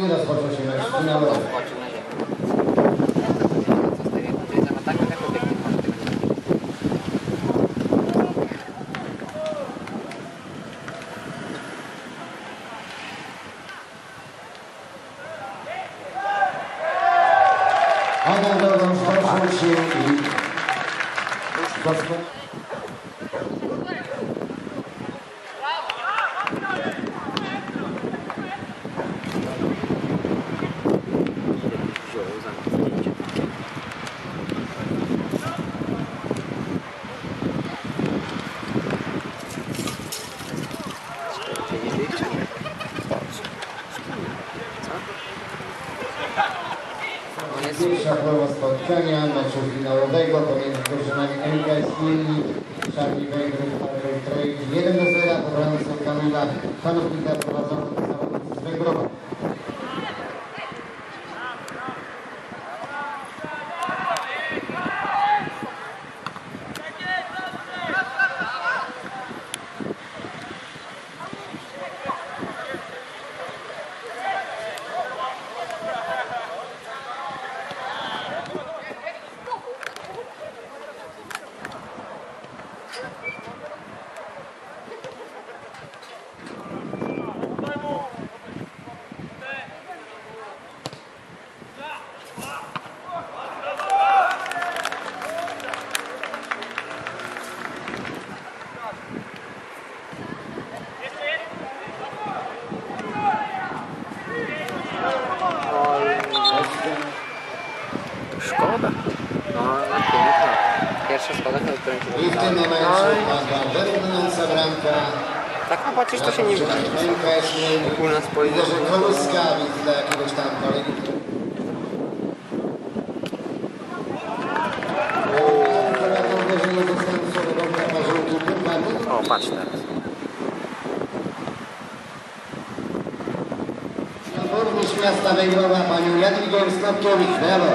I rozpoczął się mecz finałowy. Adam drogą zdarzył się i Pierwsza połowa spotkania meczu finałowego pomiędzy drużynami MKS Mielnik, Charlie Węgrów, Paweł Trade 1-0, pobrany są Kamila Panownika prowadzony zawodnicy z Węgrowa. Szkoda. No, piękna. Pierwsza szkoda, na którym się I w tym momencie pada wyrównująca bramka. tak popatrzysz, to się nie wyda. MKS Mielnik. U nas Widzę, że Koluska dla jakiegoś tam kolegi. O, patrz teraz. Burmistrz miasta Węgrowa, panią Jadwigę Snopkiewicz. Brawo.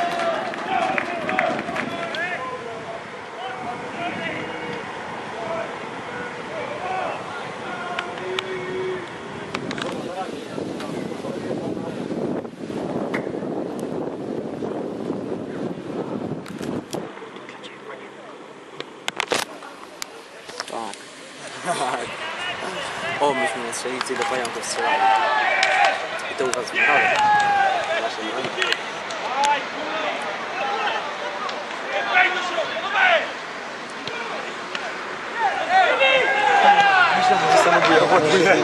Tak. O, myśmy na strzelnicy do pająków strzelali. I to u was wyglądało. Nasze nogi. Myślałem, że samobujowo nie.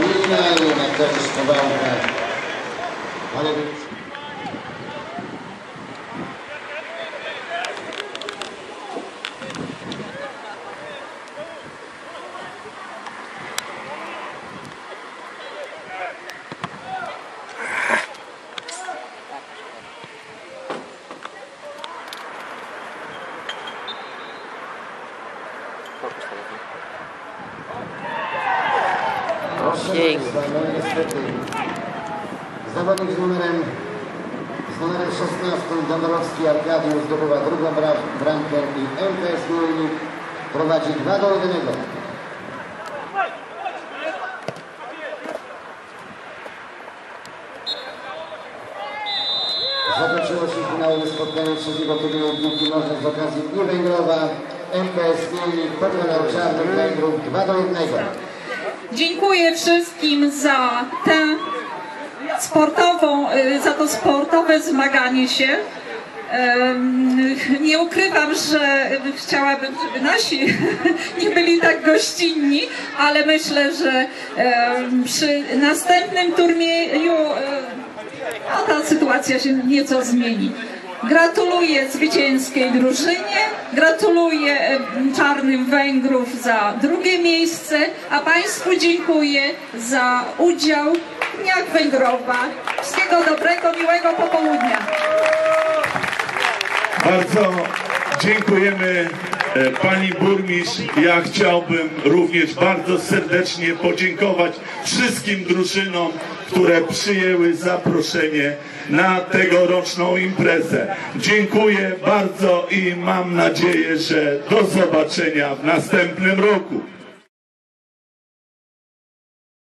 Zawodnik z numerem 16 Dąbrowski Arkadiusz zdobywa drugą bramkę i MKS Mielnik prowadzi 2-1. Zakończyło się finałowe spotkanie trzeciego turnieju piłki nożnej z okazji Dni Węgrowa. MKS Mielnik pokonał Czarnych Węgrów 2-1. Dziękuję wszystkim za to sportowe zmaganie się. Nie ukrywam, że chciałabym, żeby nasi nie byli tak gościnni, ale myślę, że przy następnym turnieju ta sytuacja się nieco zmieni. Gratuluję zwycięskiej drużynie, gratuluję Czarnym Węgrów za drugie miejsce, a Państwu dziękuję za udział w Dniach Węgrowa. Wszystkiego dobrego, miłego popołudnia. Bardzo dziękujemy pani burmistrz. Ja chciałbym również bardzo serdecznie podziękować wszystkim drużynom, które przyjęły zaproszenie na tegoroczną imprezę. Dziękuję bardzo i mam nadzieję, że do zobaczenia w następnym roku.